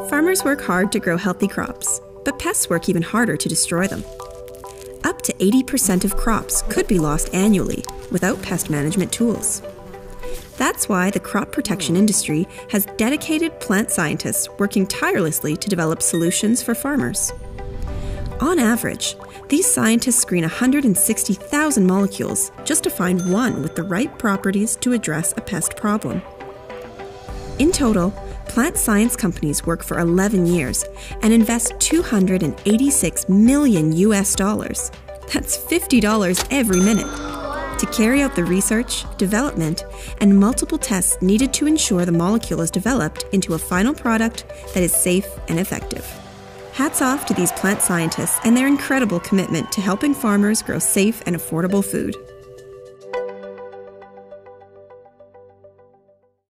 Farmers work hard to grow healthy crops, but pests work even harder to destroy them. Up to 80% of crops could be lost annually without pest management tools. That's why the crop protection industry has dedicated plant scientists working tirelessly to develop solutions for farmers. On average, these scientists screen 160,000 molecules just to find one with the right properties to address a pest problem. In total, plant science companies work for 11 years and invest $286 million US. That's $50 every minute, to carry out the research, development, and multiple tests needed to ensure the molecule is developed into a final product that is safe and effective. Hats off to these plant scientists and their incredible commitment to helping farmers grow safe and affordable food.